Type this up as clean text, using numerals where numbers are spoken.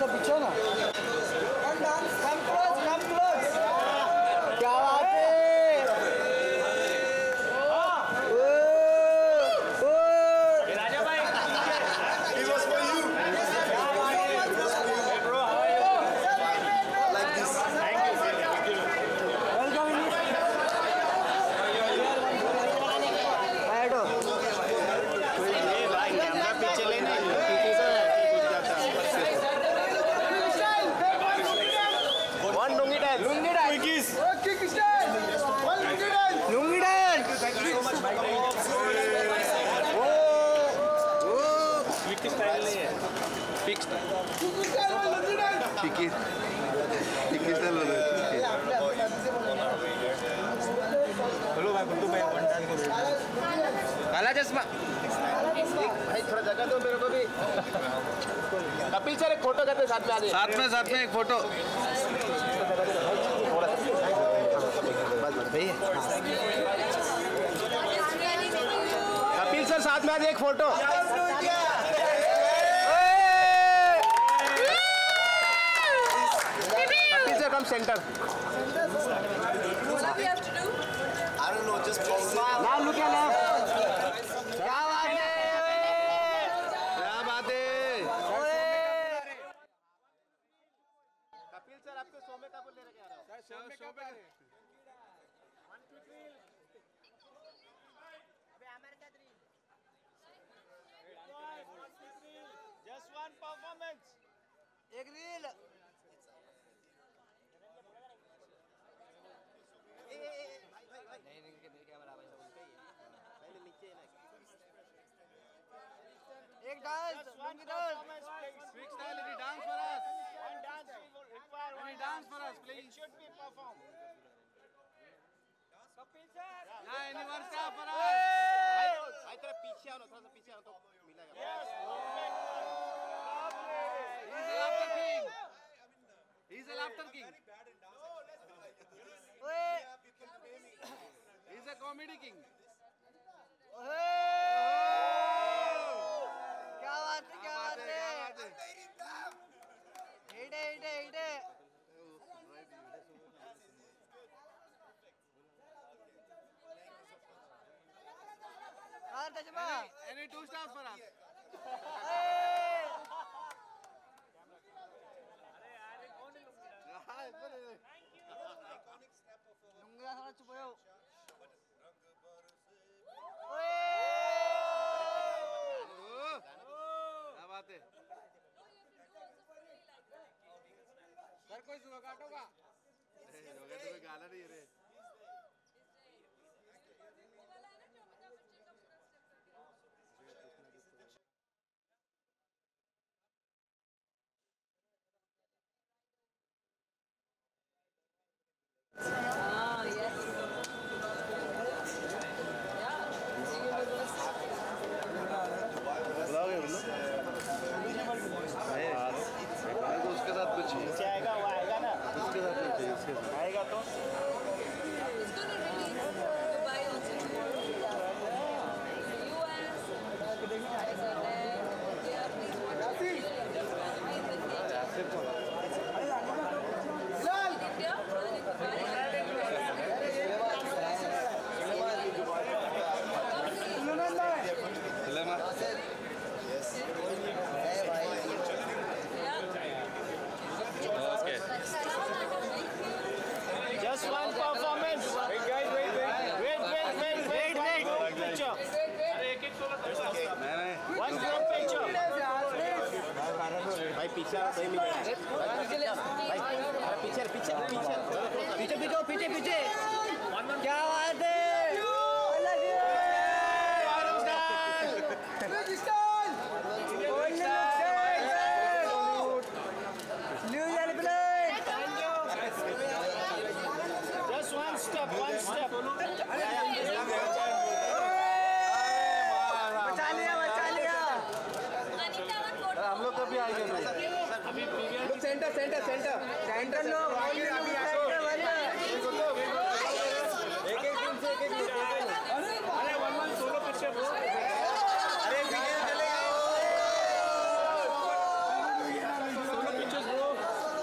पीछे ना come close क्या बात है राजा भाई it was for you bro how are you like this thank you welcome बैठो ये भाई कैमरा पीछे लेना पीछे से one lungi dance quickies kick stand one lungi dance thank you so much bye quick style नहीं है pick style picky style बोल रहे हेलो भाई गुड्डू भाई वन डांस करो काला चश्मा भाई थोड़ा जगह दो मेरे को भी कपिल सर एक फोटो करते साथ में आ जाइए साथ में एक फोटो कपिल सर साथ में आ जाइए एक photo Kapil sir come centre I don't know, just now look at left. क्या बात है? क्या बात है? कपिल सर आपको शो में कब लेने के आ रहे हो? सर शो में कब आ रहे? One quick reel. अबे हमारे साथ reel. Just one performance. एक reel. एक dance one dance quick style any dance for us one dance require one dance for us please it should be performed Kapil sir yeah anyone step for us भाई तेरा पीछे आओ ना थोड़ा सा पीछे आओ तो मिलेगा yes he's a laughter king he's a laughter king he's a comedy king Any two stars for us? लुंगा थोड़ा चुप हो क्या बात है सर कोई सुनो काटोगा तुम्हें गाना नहीं रे उसके साथ कुछ आएगा वो आएगा ना उसके साथ नहीं चाहिए उसके साथ आएगा तो Just one performance. Wait, guys, wait. Picture. One group picture. भाई पीछे सही मिलेगा। भाई पीछे। क्या बात है? One step. बचा लिया हम लोग कभी आएंगे सेंटर लो अभी